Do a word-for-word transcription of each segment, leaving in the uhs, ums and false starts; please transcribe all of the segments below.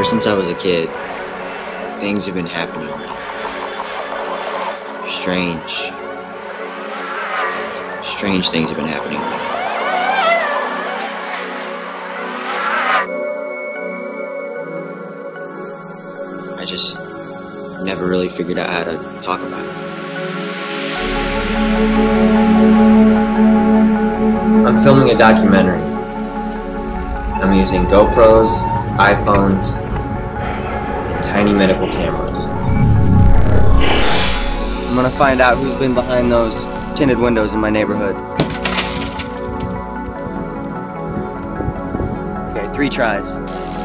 since I was a kid, things have been happening. Strange, strange things have been happening. I just never really figured out how to talk about it. I'm filming a documentary. I'm using GoPros, iPhones, and tiny medical cameras. I'm gonna find out who's been behind those tinted windows in my neighborhood. Okay, three tries.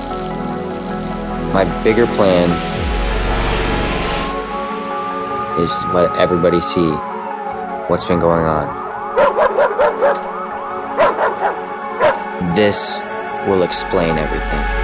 My bigger plan is to let everybody see what's been going on. This will explain everything.